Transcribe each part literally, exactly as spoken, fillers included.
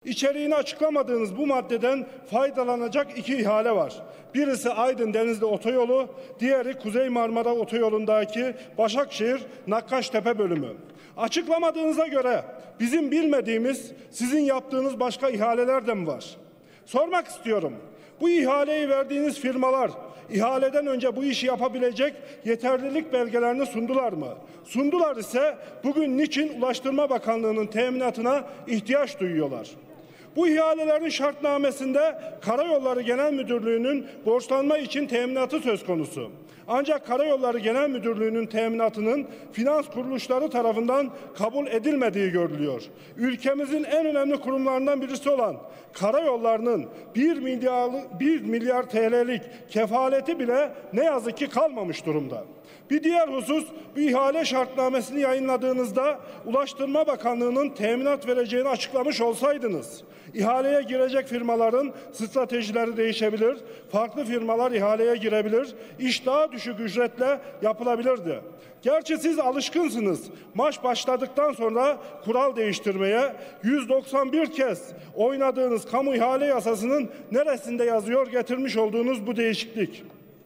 İçeriğini açıklamadığınız bu maddeden faydalanacak iki ihale var. Birisi Aydın Denizli Otoyolu, diğeri Kuzey Marmara Otoyolu'ndaki Başakşehir-Nakkaştepe bölümü. Açıklamadığınıza göre bizim bilmediğimiz, sizin yaptığınız başka ihaleler de mi var? Sormak istiyorum. Bu ihaleyi verdiğiniz firmalar ihaleden önce bu işi yapabilecek yeterlilik belgelerini sundular mı? Sundular ise bugün niçin Ulaştırma Bakanlığı'nın teminatına ihtiyaç duyuyorlar? Bu ihalelerin şartnamesinde Karayolları Genel Müdürlüğü'nün borçlanma için teminatı söz konusu. Ancak Karayolları Genel Müdürlüğü'nün teminatının finans kuruluşları tarafından kabul edilmediği görülüyor. Ülkemizin en önemli kurumlarından birisi olan Karayolları'nın bir milyar, bir milyar T L'lik kefaleti bile ne yazık ki kalmamış durumda. Bir diğer husus, bu ihale şartnamesini yayınladığınızda Ulaştırma Bakanlığı'nın teminat vereceğini açıklamış olsaydınız, ihaleye girecek firmaların stratejileri değişebilir, farklı firmalar ihaleye girebilir, iş daha düşük ücretle yapılabilirdi. Gerçi siz alışkınsınız, maç başladıktan sonra kural değiştirmeye. yüz doksan bir kez oynadığınız kamu ihale yasasının neresinde yazıyor getirmiş olduğunuz bu değişiklik?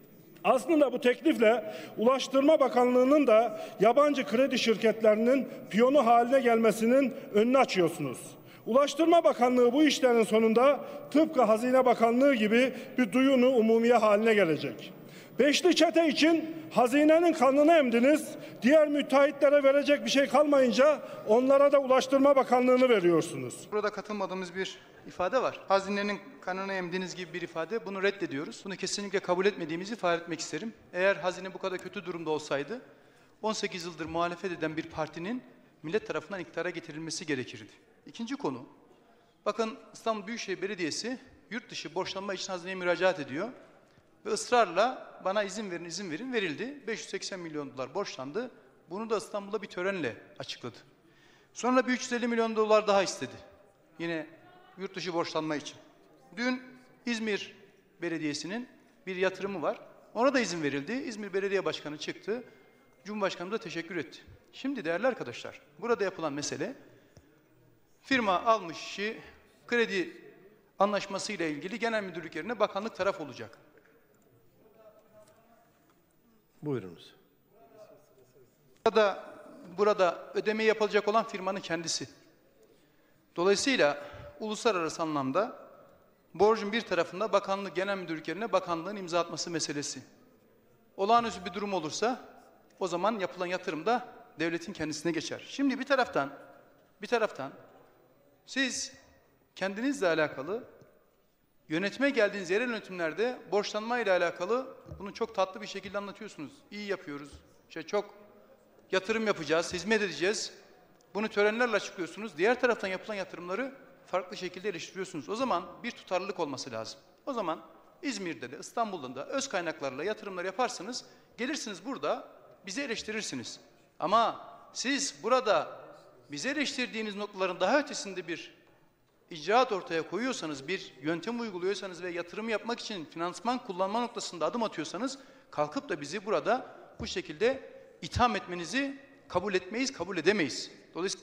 Aslında bu teklifle Ulaştırma Bakanlığı'nın da yabancı kredi şirketlerinin piyonu haline gelmesinin önünü açıyorsunuz. Ulaştırma Bakanlığı bu işlerin sonunda tıpkı Hazine Bakanlığı gibi bir duyunu umumiye haline gelecek. Beşli çete için hazinenin kanını emdiniz, diğer müteahhitlere verecek bir şey kalmayınca onlara da Ulaştırma Bakanlığı'nı veriyorsunuz. Burada katılmadığımız bir ifade var. Hazinenin kanını emdiniz gibi bir ifade. Bunu reddediyoruz. Bunu kesinlikle kabul etmediğimizi ifade etmek isterim. Eğer hazine bu kadar kötü durumda olsaydı on sekiz yıldır muhalefet eden bir partinin millet tarafından iktidara getirilmesi gerekirdi. İkinci konu. Bakın İstanbul Büyükşehir Belediyesi yurt dışı borçlanma için hazineye müracaat ediyor. Ve ısrarla bana izin verin, izin verin verildi. beş yüz seksen milyon dolar borçlandı. Bunu da İstanbul'da bir törenle açıkladı. Sonra bir üç yüz elli milyon dolar daha istedi. Yine yurt dışı borçlanma için. Dün İzmir Belediyesi'nin bir yatırımı var. Ona da izin verildi. İzmir Belediye Başkanı çıktı. Cumhurbaşkanı da teşekkür etti. Şimdi değerli arkadaşlar, burada yapılan mesele firma almış işi kredi anlaşmasıyla ilgili genel müdürlük yerine bakanlık taraf olacak. Buyurunuz. Burada, burada ödeme yapılacak olan firmanın kendisi. Dolayısıyla uluslararası anlamda borcun bir tarafında bakanlık genel müdürlük yerine bakanlığın imza atması meselesi. Olağanüstü bir durum olursa o zaman yapılan yatırım da devletin kendisine geçer. Şimdi bir taraftan bir taraftan siz kendinizle alakalı yönetime geldiğiniz yerel yönetimlerde borçlanma ile alakalı bunu çok tatlı bir şekilde anlatıyorsunuz. İyi yapıyoruz. İşte çok yatırım yapacağız, hizmet edeceğiz. Bunu törenlerle açıklıyorsunuz. Diğer taraftan yapılan yatırımları farklı şekilde eleştiriyorsunuz. O zaman bir tutarlılık olması lazım. O zaman İzmir'de de İstanbul'da da öz kaynaklarla yatırımlar yaparsınız. Gelirsiniz burada bizi eleştirirsiniz. Ama siz burada bizi eleştirdiğiniz noktaların daha ötesinde bir icraat ortaya koyuyorsanız, bir yöntem uyguluyorsanız ve yatırım yapmak için finansman kullanma noktasında adım atıyorsanız kalkıp da bizi burada bu şekilde itham etmenizi kabul etmeyiz, kabul edemeyiz. Dolayısıyla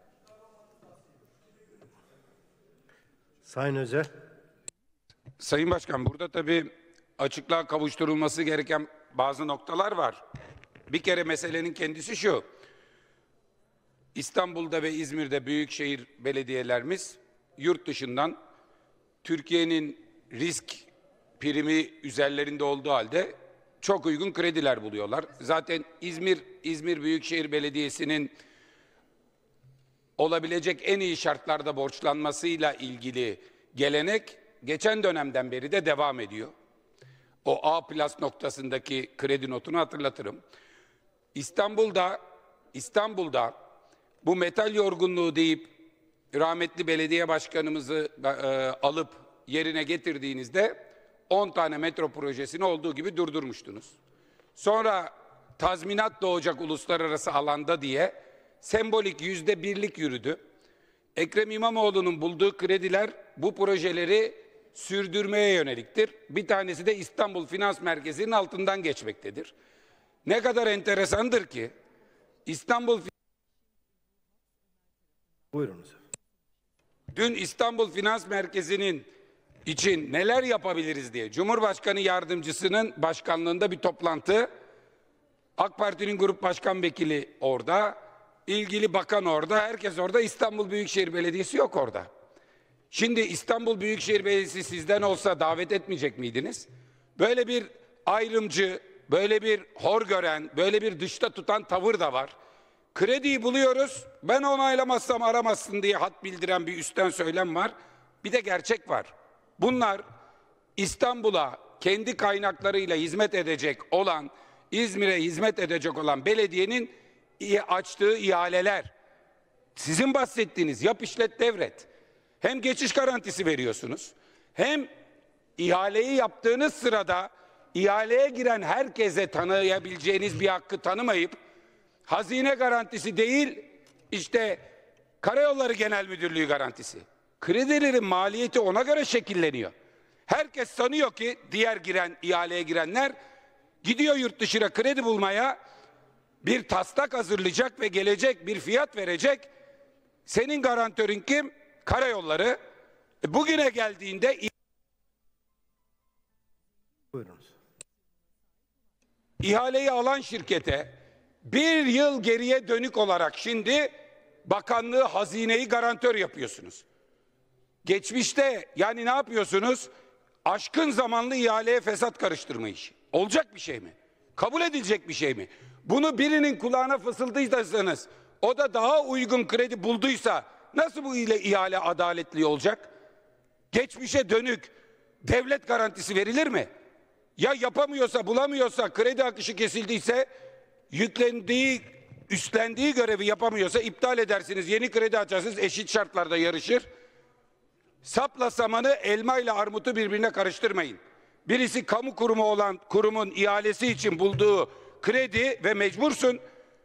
Sayın Özel. Sayın Başkan, burada tabii açıklığa kavuşturulması gereken bazı noktalar var. Bir kere meselenin kendisi şu: İstanbul'da ve İzmir'de büyükşehir belediyelerimiz yurt dışından Türkiye'nin risk primi üzerlerinde olduğu halde çok uygun krediler buluyorlar. Zaten İzmir İzmir Büyükşehir Belediyesi'nin olabilecek en iyi şartlarda borçlanmasıyla ilgili gelenek geçen dönemden beri de devam ediyor. O A plus noktasındaki kredi notunu hatırlatırım. İstanbul'da İstanbul'da bu metal yorgunluğu deyip rahmetli belediye başkanımızı e, alıp yerine getirdiğinizde on tane metro projesini olduğu gibi durdurmuştunuz. Sonra tazminat doğacak uluslararası alanda diye sembolik yüzde birlik yürüdü. Ekrem İmamoğlu'nun bulduğu krediler bu projeleri sürdürmeye yöneliktir. Bir tanesi de İstanbul Finans Merkezi'nin altından geçmektedir. Ne kadar enteresandır ki İstanbul Buyurunuz. dün İstanbul Finans Merkezi'nin için neler yapabiliriz diye Cumhurbaşkanı Yardımcısının başkanlığında bir toplantı. AK Parti'nin grup başkan vekili orada, ilgili bakan orada, herkes orada. İstanbul Büyükşehir Belediyesi yok orada. Şimdi İstanbul Büyükşehir Belediyesi sizden olsa davet etmeyecek miydiniz? Böyle bir ayrımcı, böyle bir hor gören, böyle bir dışta tutan tavır da var. Krediyi buluyoruz, ben onaylamazsam aramazsın diye hat bildiren bir üstten söylem var. Bir de gerçek var. Bunlar İstanbul'a kendi kaynaklarıyla hizmet edecek olan, İzmir'e hizmet edecek olan belediyenin açtığı ihaleler. Sizin bahsettiğiniz yap işlet devret. Hem geçiş garantisi veriyorsunuz, hem ihaleyi yaptığınız sırada ihaleye giren herkese tanıyabileceğiniz bir hakkı tanımayıp, hazine garantisi değil, işte Karayolları Genel Müdürlüğü garantisi. Kredilerin maliyeti ona göre şekilleniyor. Herkes sanıyor ki diğer giren, ihaleye girenler gidiyor yurt dışına kredi bulmaya, bir taslak hazırlayacak ve gelecek bir fiyat verecek. Senin garantörün kim? Karayolları. E bugüne geldiğinde Buyurunuz. ihaleyi alan şirkete bir yıl geriye dönük olarak şimdi bakanlığı, hazineyi garantör yapıyorsunuz. Geçmişte yani ne yapıyorsunuz? Aşkın zamanlı ihaleye fesat karıştırma işi. Olacak bir şey mi? Kabul edilecek bir şey mi? Bunu birinin kulağına fısıldıysanız, o da daha uygun kredi bulduysa nasıl bu ile ihale adaletli olacak? Geçmişe dönük devlet garantisi verilir mi? Ya yapamıyorsa, bulamıyorsa, kredi akışı kesildiyse, yüklendiği, üstlendiği görevi yapamıyorsa iptal edersiniz, yeni kredi açarsınız, eşit şartlarda yarışır. Sapla samanı, elma ile armutu birbirine karıştırmayın. Birisi kamu kurumu olan kurumun ihalesi için bulduğu kredi ve mecbursun,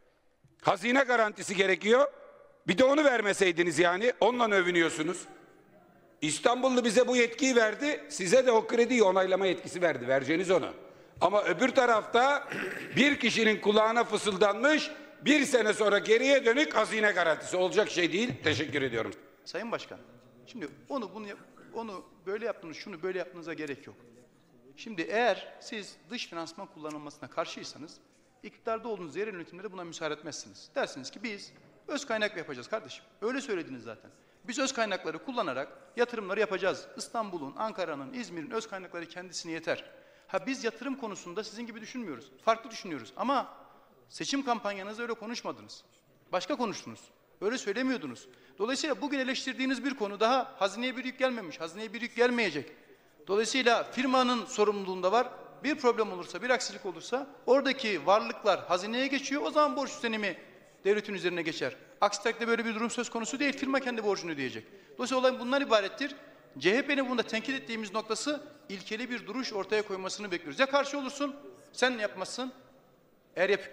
hazine garantisi gerekiyor. Bir de onu vermeseydiniz yani, onunla övünüyorsunuz. İstanbullu bize bu yetkiyi verdi, size de o krediyi onaylama yetkisi verdi, vereceğiniz onu. Ama öbür tarafta bir kişinin kulağına fısıldanmış, bir sene sonra geriye dönük hazine garantisi olacak şey değil. Teşekkür ediyorum. Sayın Başkan, şimdi onu bunu onu böyle yaptınız, şunu böyle yapmanıza gerek yok. Şimdi eğer siz dış finansman kullanılmasına karşıysanız, iktidarda olduğunuz yerel yönetimlere buna müsaade etmezsiniz. Dersiniz ki biz öz kaynak yapacağız kardeşim. Öyle söylediniz zaten. Biz öz kaynakları kullanarak yatırımları yapacağız. İstanbul'un, Ankara'nın, İzmir'in öz kaynakları kendisine yeter. Ha biz yatırım konusunda sizin gibi düşünmüyoruz. Farklı düşünüyoruz. Ama seçim kampanyanızda öyle konuşmadınız. Başka konuştunuz. Öyle söylemiyordunuz. Dolayısıyla bugün eleştirdiğiniz bir konu daha hazineye bir yük gelmemiş. Hazineye bir yük gelmeyecek. Dolayısıyla firmanın sorumluluğunda var. Bir problem olursa, bir aksilik olursa oradaki varlıklar hazineye geçiyor. O zaman borç üstlenimi devletin üzerine geçer. Aksi takdirde böyle bir durum söz konusu değil. Firma kendi borcunu ödeyecek. Dolayısıyla olay bundan ibarettir. C H P'nin bunda tenkit ettiğimiz noktası ilkeli bir duruş ortaya koymasını bekliyoruz. Ya karşı olursun, sen ne yapmazsın? Eğer yap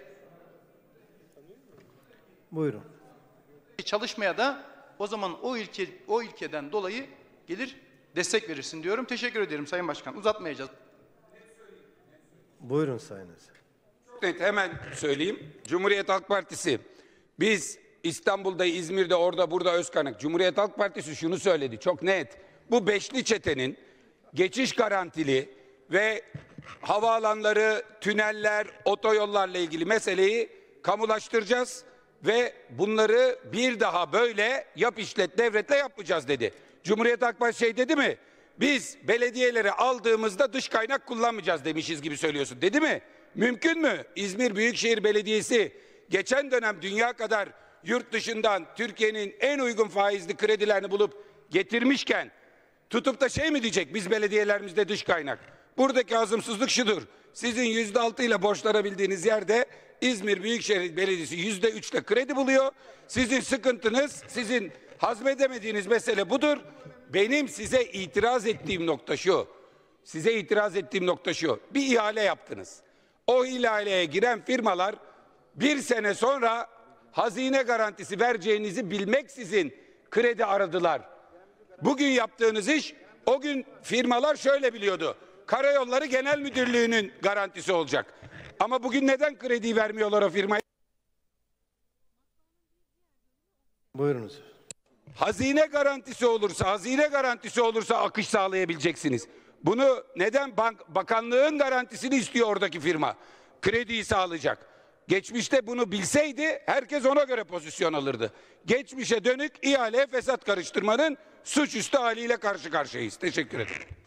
Buyurun. çalışmaya da o zaman o ilke o ilkeden dolayı gelir destek verirsin diyorum. Teşekkür ederim Sayın Başkan. Uzatmayacağız. Buyurun sayınız. Evet, hemen söyleyeyim. Cumhuriyet Halk Partisi, biz İstanbul'da, İzmir'de, orada, burada öz kaynak. Cumhuriyet Halk Partisi şunu söyledi çok net. Bu beşli çetenin geçiş garantili ve havaalanları, tüneller, otoyollarla ilgili meseleyi kamulaştıracağız ve bunları bir daha böyle yap işlet devletle yapmayacağız dedi. Cumhuriyet Halk Partisi şey dedi mi? Biz belediyeleri aldığımızda dış kaynak kullanmayacağız demişiz gibi söylüyorsun. Dedi mi? Mümkün mü? İzmir Büyükşehir Belediyesi geçen dönem dünya kadar yurt dışından Türkiye'nin en uygun faizli kredilerini bulup getirmişken tutup da şey mi diyecek? Biz belediyelerimizde dış kaynak. Buradaki hazımsızlık şudur. Sizin yüzde altı ile borçlanabildiğiniz yerde İzmir Büyükşehir Belediyesi yüzde üçle kredi buluyor. Sizin sıkıntınız, sizin hazmedemediğiniz mesele budur. Benim size itiraz ettiğim nokta şu. Size itiraz ettiğim nokta şu. Bir ihale yaptınız. O ihaleye giren firmalar bir sene sonra hazine garantisi vereceğinizi bilmeksizin kredi aradılar. Bugün yaptığınız iş, o gün firmalar şöyle biliyordu. Karayolları Genel Müdürlüğü'nün garantisi olacak. Ama bugün neden krediyi vermiyorlar o firmaya? Buyurunuz. Hazine garantisi olursa, hazine garantisi olursa akış sağlayabileceksiniz. Bunu neden bank, bakanlığın garantisini istiyor oradaki firma? Krediyi sağlayacak. Geçmişte bunu bilseydi herkes ona göre pozisyon alırdı. Geçmişe dönük ihaleye fesat karıştırmanın suçüstü haliyle karşı karşıyayız. Teşekkür ederim.